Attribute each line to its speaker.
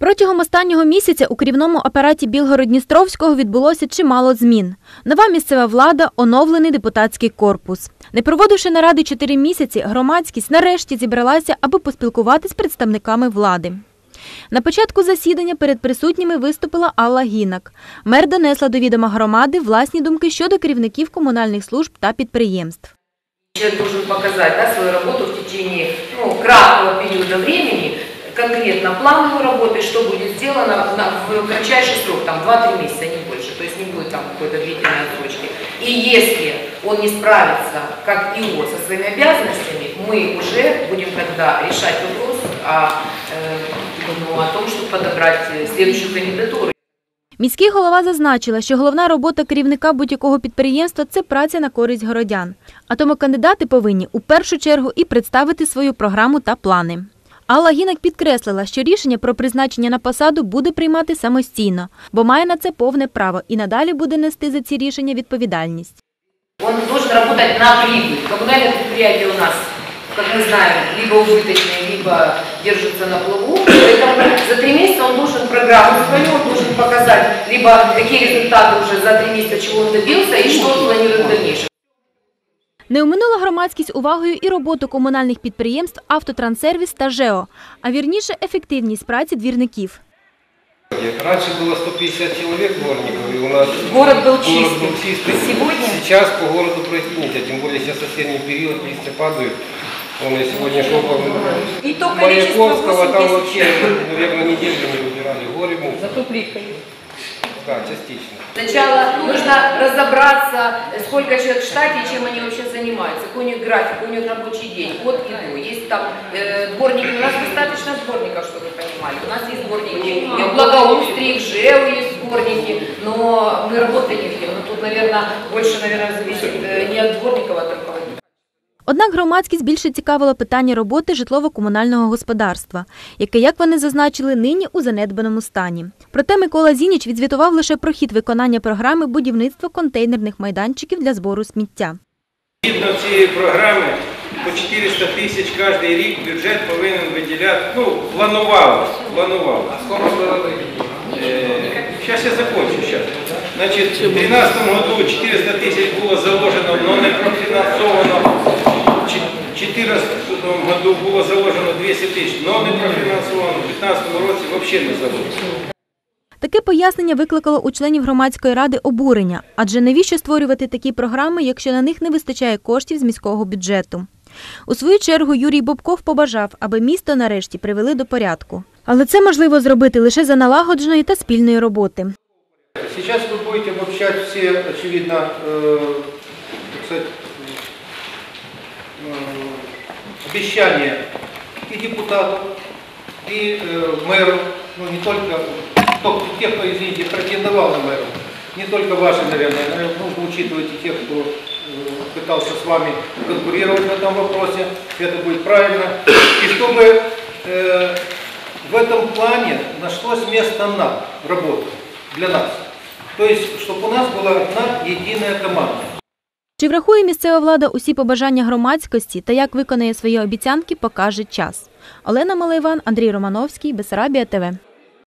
Speaker 1: Протягом останнього місяця у керівному апараті Білгород-Дністровського відбулося чимало змін. Нова місцева влада, оновлений депутатський корпус. Не проводивши наради 4 місяці, громадськість нарешті зібралася, аби поспілкуватись з представниками влади. На початку засідання перед присутніми виступила Алла Гінак. Мер донесла до відома громади власні думки щодо керівників комунальних служб та підприємств.
Speaker 2: Человек должен показать свою работу в течение краткого периода времени, конкретно плановую работу, что будет сделано в кратчайший срок, там 2-3 месяца, не больше, то есть не будет там какой-то длительной отсрочки. И если он не справится, как ИО, со своими обязанностями, мы уже будем тогда решать вопрос о том, чтобы подобрать следующую кандидатуру.
Speaker 1: Міський голова зазначила, що головна робота керівника будь-якого підприємства – це праця на користь городян. А тому кандидати повинні у першу чергу і представити свою програму та плани. Алла Гінак підкреслила, що рішення про призначення на посаду буде приймати самостійно, бо має на це повне право і надалі буде нести за ці рішення відповідальність.
Speaker 2: Він має працювати на прибыль. Комунальне підприємство у нас, как мы знаем, либо убыточные, либо держатся на плаву. Поэтому за 3 месяца он должен программу свою, он должен показать, либо какие результаты уже за 3 месяца, чего он добился и что он планирует в дальнейшем.
Speaker 1: Не оминула громадськість увагою і роботу комунальних підприємств «Автотранссервіс» та «ЖЕО», а вірніше ефективність праці двірників.
Speaker 3: Раньше было 150 человек дворников, и у нас
Speaker 2: город был чистый. Сегодня?
Speaker 3: Сейчас по городу пройти нельзя, тем более сейчас осенний период, листья падают. Я сегодня шел по Маяковского, там вообще, наверное, неделю не убирали, горе мусор.
Speaker 2: Зато плитка есть.
Speaker 3: Да, частично.
Speaker 2: Сначала нужно разобраться, сколько человек в штате и чем они вообще занимаются, какой у них график, у них рабочий день, от и до. Есть там дворники, у нас достаточно дворников, чтобы вы понимали. У нас есть дворники и в благоустрии, в ЖЭУ есть дворники, но мы работы не видим. Но тут, наверное, больше, зависит не от дворников, а от руководителей.
Speaker 1: Однак громадськість більше цікавило питання роботи житлово-комунального господарства, яке, як вони зазначили, нині у занедбаному стані. Проте Микола Зініч відзвітував лише про хід виконання програми будівництва контейнерних майданчиків для збору сміття.
Speaker 4: Згідно цієї програми, по 400 тисяч кожен рік бюджет повинен виділяти, планувалось. А скільки було виділено? Сейчас я закончу. Значит, в 2013 году 400 тысяч было заложено, но не профинансовано. В 2014 году было заложено 200 тысяч, но не профинансовано. В 2015 році вообще не заложено.
Speaker 1: Таке пояснення викликало у членів громадської ради обурення. Адже навіщо створювати такі програми, якщо на них не вистачає коштів з міського бюджету? У свою чергу Юрій Бобков побажав, аби місто нарешті привели до порядку. Але це можливо зробити лише за налагодженої та спільної роботи.
Speaker 5: Сейчас вы будете обобщать все, очевидно, обещания и депутатов, и мэру, не только тех, кто, извините, претендовал на мэра, не только ваши, наверное, нужно учитывать и тех, кто пытался с вами конкурировать в этом вопросе, это будет правильно, и чтобы в этом плане нашлось место нам, работы, для нас. Тобто, щоб у нас була одна єдина команда.
Speaker 1: Чи врахує місцева влада усі побажання громадськості та як виконає свої обіцянки, покаже час. Олена Малайван, Андрій Романовський, Бессарабія ТВ.